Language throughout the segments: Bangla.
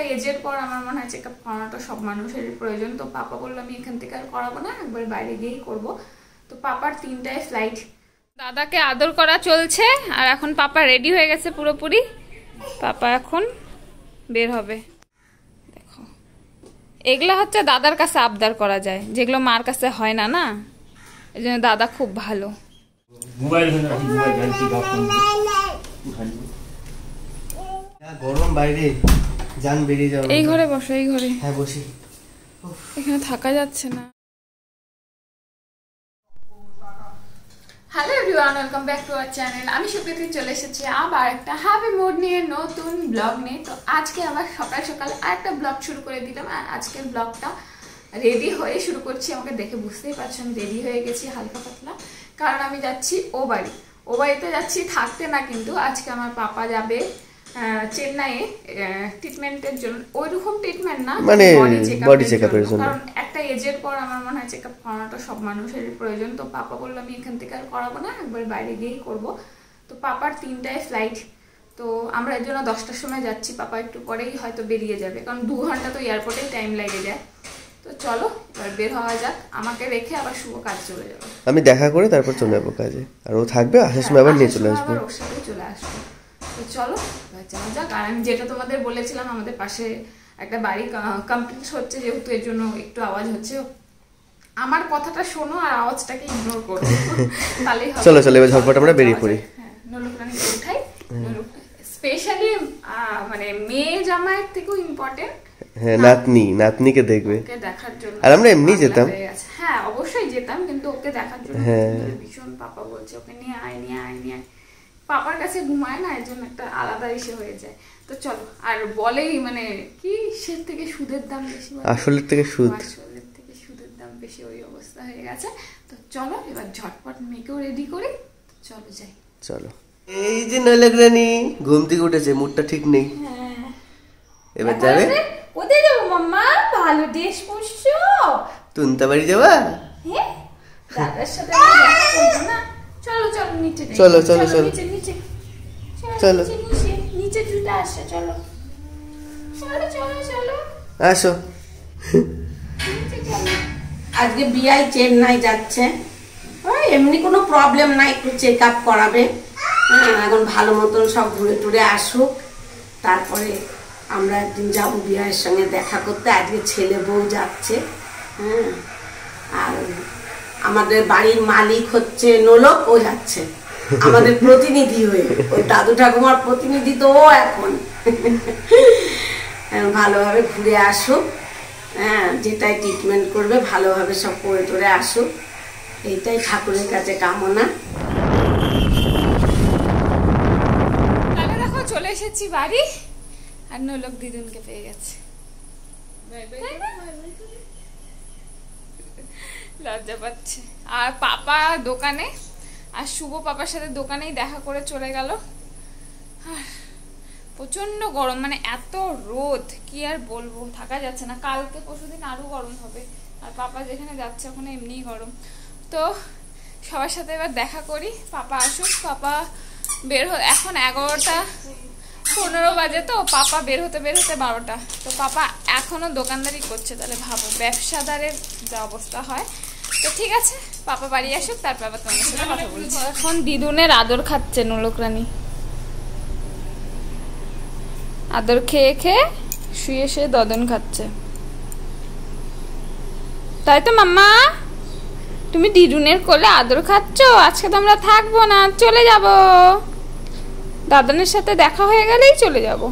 এজের পর আমার মনে হয় চেকআপ করানোটা সব মানুষেরই প্রয়োজন। তো পাপা বললো আমি এখান থেকে আর করাবো না, একবার বাইরে গিয়েই করবো। তো পাপার 3টায় ফ্লাইট। দাদাকে আদর করা চলছে আর এখন পাপা রেডি হয়ে গেছে পুরোপুরি। পাপা এখন বের হবে। দেখো এগুলো হচ্ছে দাদার কাছে আবদার করা যায়, যেগুলো মার কাছে হয় না, না এই জন্য দাদা খুব ভালো। গরম বাইরে, জান বেরিয়ে যাও। এই ঘরে বসো, এই ঘরে। হ্যাঁ বসি, এখানে থাকা যাচ্ছে না। Hello everyone, welcome back to our channel. আমি সুকৃতি চলে এসেছি আবার একটা হ্যাপি মুড নিয়ে, নতুন ব্লগ নিয়ে। তো আজকে আবার সকাল সকাল আরেকটা ব্লগ শুরু করে দিলাম। আর আজকের ব্লগটা রেডি হয়ে শুরু করছি। আমাকে দেখে বুঝতেই পারছো আমি রেডি হয়ে গেছি হালকা পাতলা, কারণ আমি যাচ্ছি ও বাড়ি। ও বাড়িতে যাচ্ছি থাকতে না, কিন্তু আজকে আমার পাপা যাবে চেন্নাইয়ে ট্রিটমেন্টের জন্য। ওইরকম ট্রিটমেন্ট না, মানে বডি চেকআপের জন্য। কারণ একটা এজের পর আমার মনে হয় চেকআপ করানোটা সব মানুষেরই প্রয়োজন। তো পাপা বললো আমি এখান থেকে আর করাবো না, একবার বাইরে গিয়েই করবো। তো পাপার 3টায় ফ্লাইট। তো আমরা এর জন্য 10টার সময় যাচ্ছি। পাপা একটু পরেই হয়তো বেরিয়ে যাবে, কারণ 2 ঘন্টা তো এয়ারপোর্টেই টাইম লেগে যায়। তো চলো এবার বের হওয়া যাক। আমাকে রেখে আবার শুভ কাজ চলে যাবে। আমি দেখা করে তারপর চলে যাবো কাজে, আর ও থাকবে, আসার সময় আবার নিয়ে চলে আসবো। ওর সাথে চলে আসবো। তো চলো যাওয়া যাক। আর আমি যেটা তোমাদের বলেছিলাম, আমাদের পাশে একটা বাড়ি কমপ্লিট হচ্ছে, যেহেতু এর জন্য একটু আওয়াজ হচ্ছে। আমার কথাটা শোনো আর আওয়াজটাকে ইগনোর করো, তাহলেই হবে। চলো চলো এবার ঝটপট আমরা বেরিয়ে পড়ি। হ্যাঁ, নলুকরানিকে উঠাই। স্পেশালি মানে মেয়ে জামাইয়ের থেকেও ইম্পর্টেন্ট হ্যাঁ নাতনিকে দেখবে, ওকে দেখার জন্য। আর আমরা এমনি যেতাম। হ্যাঁ অবশ্যই যেতাম, কিন্তু ওকে দেখার জন্য ভীষণ পাপা বলছে ওকে নিয়ে আয় নিয়ে আয় নিয়ে আয়। পাপার কাছে ঘুমায় না, এর জন্য একটা আলাদা ইসে হয়ে যায়। তো চলো। আর বলেই মানে কি, সে থেকে সুদের দাম বেশি, আসলের থেকে সুদ, আসলের থেকে সুদের দাম বেশি, ওই অবস্থা হয়ে গেছে। তো চলো এবার ঝটপট মেয়েকেও রেডি করি। চলো যাই। চলো। এই যে নলগ্রানি ঘুম থেকে উঠেছে, মুডটা ঠিক নেই। হ্যাঁ এবার যাবে। কোথায় যাবো মাম্মা? ভালো ড্রেস পরছো। তুনতা বাড়ি যাবা? হ্যাঁ দাদার সাথে দেখা করবো না। চলো চলো নিচে, চলো চলো চলো নিচে নিচে চলো নিচে জুতা আসছে। চলো চলো চলো চলো আসো। আজকে বিআই চেন্নাই যাচ্ছে, এমনি কোনো প্রবলেম নাই, একটু চেক আপ করাবে। এখন ভালো মতন সব ঘুরে টুরে আসুক, তারপরে আমরা একদিন যাবো বিআইয়ের সঙ্গে দেখা করতে। আজকে ছেলে বউ যাচ্ছে। হ্যাঁ, আর আমাদের বাড়ির মালিক হচ্ছে নোলক, ও যাচ্ছে আমাদের প্রতিনিধি হয়ে। ওই দাদু ঠাকুমার প্রতিনিধি তো ও এখন। ভালোভাবে ঘুরে আসুক, হ্যাঁ যেটাই ট্রিটমেন্ট করবে ভালোভাবে সব করে টরে আসুক, এইটাই ঠাকুরের কাছে কামনা। তাহলে দেখো চলে এসেছি বাড়ি, আর নোলক দিদুনকে পেয়ে গেছে। লজ্জা পাচ্ছে। আর পাপা দোকানে, আর শুভ পাপার সাথে দোকানেই দেখা করে চলে গেল। প্রচন্ড গরম, মানে এত রোদ কি আর বলবো, থাকা যাচ্ছে না। কালকে পরশুদিন আরো গরম হবে, আর পাপা যেখানে যাচ্ছে ওখানে এমনিই গরম। তো সবার সাথে এবার দেখা করি, পাপা আসুক। পাপা বের এখন 11:15 বাজে। তো পাপা বের হতে 12টা। তো পাপা এখনো দোকানদারি করছে, তাহলে ভাবো ব্যবসাদারের যা অবস্থা হয়। তো ঠিক আছে, পাপা বাড়ি আসুক, তারপর আবার তোমার সাথে কথা বলছি। এখন দিদুনের আদর খাচ্ছে নোলকরানি। আদর খেয়ে খেয়ে শুয়ে শুয়ে দদন খাচ্ছে, তাই তো মাম্মা? তুমি দিদুনের কোলে আদর খাচ্ছ। আজকে তো আমরা থাকবো না, চলে যাব। দাদনের সাথে দেখা হয়ে গেলেই চলে যাব।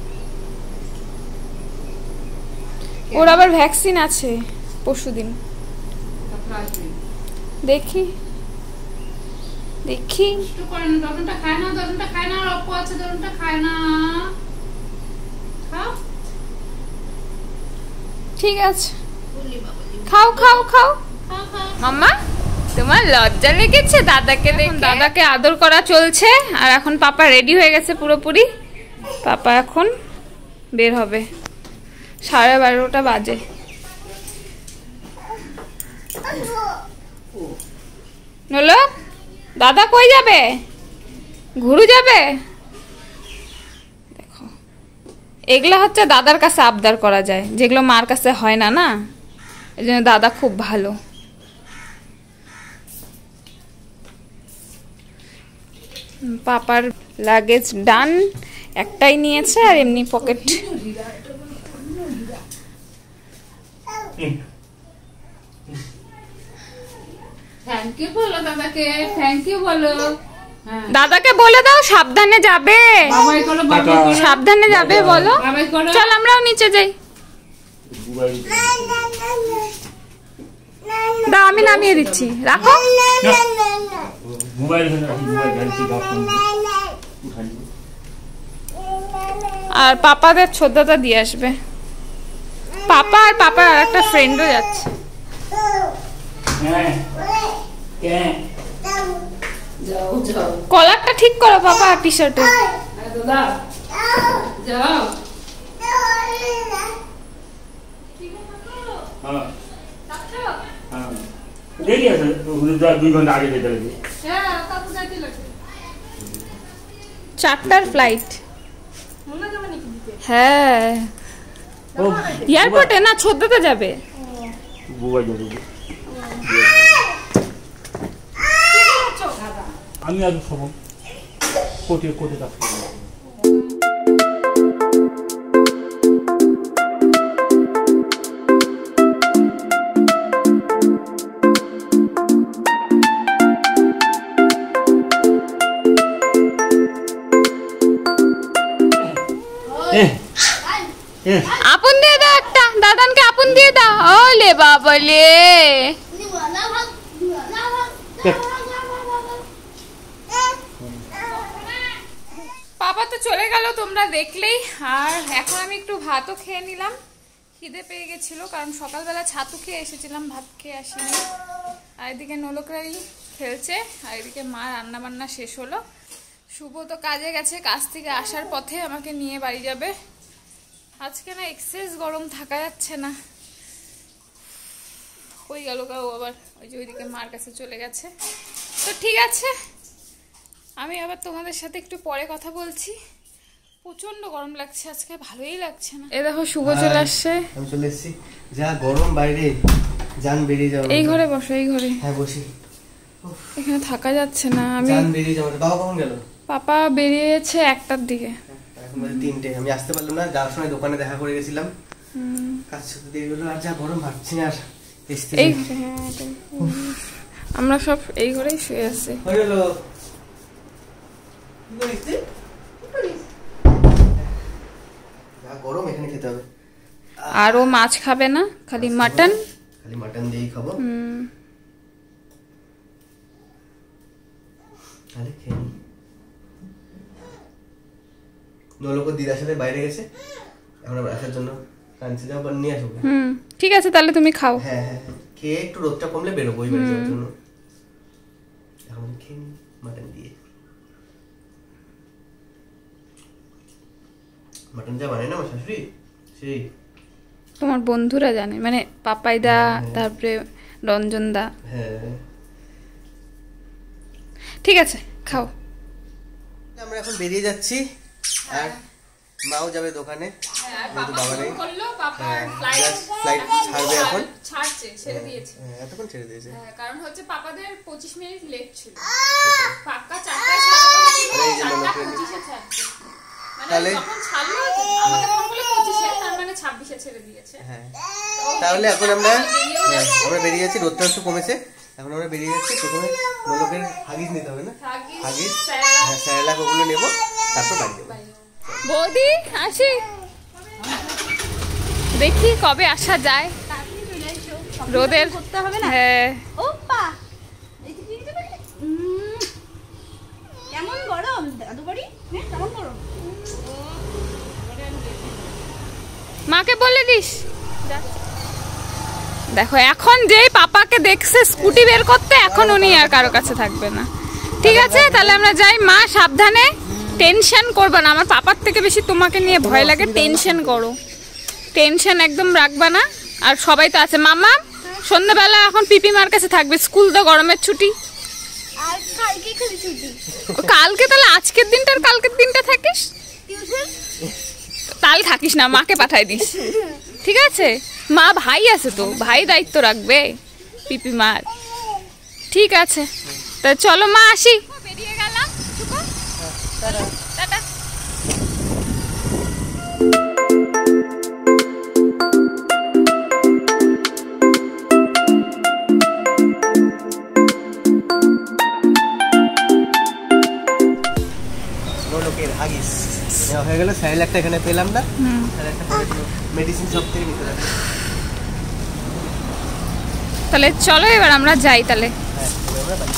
ওর আবার ভ্যাকসিন আছে পরশুদিন। দেখি দেখি। ঠিক আছে, খাও খাও খাও। মাম্মা তোমার লজ্জা লেগেছে দাদাকে দেখে? দাদাকে আদর করা চলছে, আর এখন পাপা রেডি হয়ে গেছে পুরোপুরি। পাপা এখন বের হবে, 12:30 বাজে। নলো দাদা কই যাবে? ঘুরু যাবে? দেখো এগুলো হচ্ছে দাদার কাছে আবদার করা যায়, যেগুলো মার কাছে হয় না, না এই জন্য দাদা খুব ভালো। পাপার লাগেজ ডান, একটাই নিয়েছে আর এমনি পকেট। থ্যাংক ইউ বলো দাদাকে, থ্যাংক ইউ বলো। দাদাকে বলে দাও সাবধানে যাবে, বাবাই করো, বাবাই করো, সাবধানে যাবে বলো। বাবাই করো। চল আমরাও নিচে যাই। দাও আমি নামিয়ে দিচ্ছি, রাখো। আর পাপাদের ছোদ্দাটা দিয়ে আসবে। পাপা আর পাপার আর একটা ফ্রেন্ডও যাচ্ছে। যাও যাও কলারটা ঠিক করো পাপা টি শার্টের। দাদা যাও। দেরি আছে, 2 ঘন্টা আগে যেতে হবে। 4টার ফ্লাইট। হ্যাঁ এয়ারপোর্টে না, ছোদ্দাতে যাবে। আমি আজ সব কোটে কোটে কাজ করবো। আপন দিয়ে দাও একটা, দাদানকে আপন দিয়ে দাও। ওলে বাবলে, পাপা তো চলে গেল তোমরা দেখলেই। আর এখন আমি একটু ভাতও খেয়ে নিলাম, খিদে পেয়ে গেছিল, কারণ সকালবেলা ছাতু খেয়ে এসেছিলাম, ভাত খেয়ে আসিনি। আর এদিকে নোলকরাই খেলছে, আর এদিকে মা রান্না বান্না শেষ হলো। শুভ তো কাজে গেছে, কাজ থেকে আসার পথে আমাকে নিয়ে বাড়ি যাবে। আজকে না এক্সেস গরম, থাকা যাচ্ছে না। হয়ে গেল কাউ আবার, ওই যে ওইদিকে মার কাছে চলে গেছে। তো ঠিক আছে, আমি আবার তোমাদের সাথে একটু পরে কথা বলছি। প্রচন্ড গরম লাগছে আজকে, ভালোই লাগছে না। এই দেখো শুভ চলে আসছে। আমি চলে এসেছি। যা গরম বাইরে, জান বেরিয়ে যাও। এই ঘরে বসো, এই ঘরে। হ্যাঁ বসি। এখানে থাকা যাচ্ছে না। আমি জান বেরিয়ে যাও। বাবা কখন গেল? পাপা বেরিয়েছে 1টার দিকে। এখন বাজে 3টে। আমি আসতে পারলাম না, যাওয়ার সময় দোকানে দেখা করে গেছিলাম। কাজ করতে দেরি হলো, আর যা গরম ভাবছি না আর এসতে। এই আমরা সব এই ঘরেই শুয়ে আছি। হয়ে গেল। গরম, এখানে খেতে হবে। আর ও মাছ খাবে না, খালি মাটন। খালি মাটন দিয়েই খাবো। তাহলে খেয়ে নি। নলক দিদার সাথে বাইরে গেছে, এখন আবার আসার জন্য কাঁদছে, যাও নিয়ে আসবো। ঠিক আছে তাহলে তুমি খাও। হ্যাঁ হ্যাঁ, খেয়ে একটু রোদটা কমলে বেরোবো ওই বাড়ি যাওয়ার জন্য। এখন খেয়ে নি মাটন দিয়ে। মাটন যা বানায় না আমার শাশুড়ি, সেই তোমার বন্ধুরা জানে, মানে পাপাইদা, তারপরে রঞ্জন দা। হ্যাঁ ঠিক আছে খাও। আমরা এখন বেরিয়ে যাচ্ছি, আর মাও যাবে দোকানে। বাবা নেই, ফ্লাইট ছাড়বে এখন। এতক্ষণ ছেড়ে দিয়েছে, কারণ হচ্ছে পাপাদের 25 মিনিট লেট ছিল। পাক্কা 4টায় তাহলে তাহলে এখন আমরা বেরিয়ে যাচ্ছি। রোদটা একটু কমেছে, এখন আমরা বেরিয়ে যাচ্ছি। প্রথমে নোলকের হাগিস নিতে হবে না, হাগিস স্যারেলাক ওগুলো নেবো, তারপর বাড়ি যাবো। বৌদি আসি, দেখি কবে আসা যায়। রোদের করতে হবে না। হ্যাঁ কেমন গরম দাদু বাড়ি, কেমন গরম। মাকে বলে দিস। দেখো এখন যেই পাপাকে দেখছে স্কুটি বের করতে, এখন উনি আর কারো কাছে থাকবে না। ঠিক আছে তাহলে আমরা যাই। মা সাবধানে, টেনশন করবা না। আমার পাপার থেকে বেশি তোমাকে নিয়ে ভয় লাগে। টেনশন করো, টেনশন একদম রাখবা না। আর সবাই তো আছে। মামা সন্ধ্যাবেলা এখন পিপি মার কাছে থাকবে, স্কুল তো গরমের ছুটি। আর কালকে খালি ছুটি। কালকে তাহলে আজকের দিনটা আর কালকের দিনটা থাকিস। টিউশন তাহলে থাকিস না, মাকে পাঠাই দিস, ঠিক আছে? মা ভাই আছে তো, ভাই দায়িত্ব রাখবে পিপি মার, ঠিক আছে? তা চলো মা, আসি, বেরিয়ে গেলাম। টাটা। লোকের হাগিস নেওয়া হয়ে গেল, স্যারেলাকটা এখানে পেলাম না, স্যারেলাকটা পরে মেডিসিন সব থেকে নিতে লাগবে। তাহলে চলো এবার আমরা যাই তাহলে। হ্যাঁ, আমরা বাড়ি।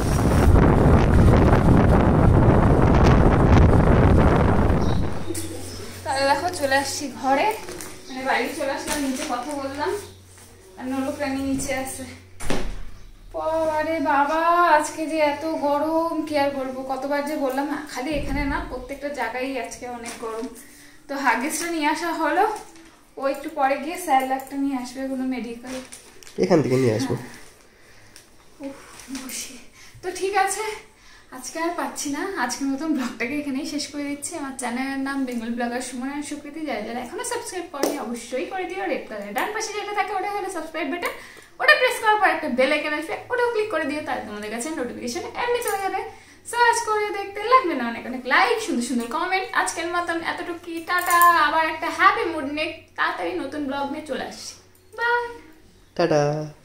তাহলে দেখো চলে আসছি ঘরে, মানে বাইরে চলে আসলাম, নিচে কথা বললাম, আর নোলক রানী নিচে আছে। আরে বাবা, আজকে যে এত গরম কি আর বলবো, কতবার যে বললাম, খালি এখানে না প্রত্যেকটা জায়গায় আজকে অনেক গরম। তো হাগিসটা নিয়ে আসা হলো, ও একটু পরে গিয়ে স্যারলাকটা নিয়ে আসবে কোনো মেডিকেল, এখান থেকে নিয়ে আসবো। বসে তো ঠিক আছে, আজকে আর পাচ্ছি না, আজকের মতন ব্লগটাকে এখানেই শেষ করে দিচ্ছি। আমার চ্যানেলের নাম বেঙ্গল ব্লগার সুমন আর সুকৃতি। যারা যারা এখনো সাবস্ক্রাইব করেনি অবশ্যই করে দিও। রেড কালার ডান পাশে যেটা থাকে ওটা হলো সাবস্ক্রাইব বাটন, ওটা প্রেস করার পর একটা বেল আইকন আসবে, ওটাও ক্লিক করে দিও, তাহলে তোমাদের কাছে নোটিফিকেশন এমনি চলে যাবে। সার্চ করে দেখতে লাগবে না অনেক অনেক লাইক, সুন্দর সুন্দর কমেন্ট। আজকের মতন এতটুকু, টাটা। আবার একটা হ্যাপি মুড নিয়ে তাড়াতাড়ি নতুন ব্লগ নিয়ে চলে আসছি। Bye, tata.